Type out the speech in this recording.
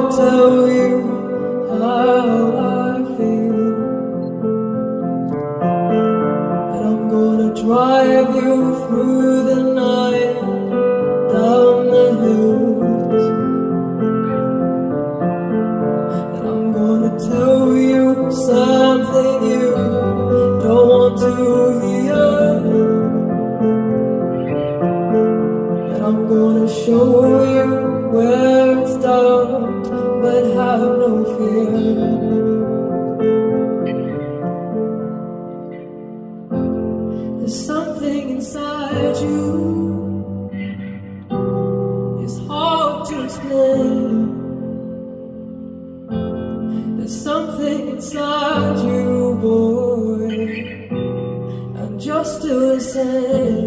tell you how I feel, and I'm gonna drive you through the night, down the hills, and I'm gonna tell you something you don't want to hear, and I'm gonna show you where it's dark, but have no fear. There's something inside you, it's hard to explain. There's something inside you, boy, and you're still the same.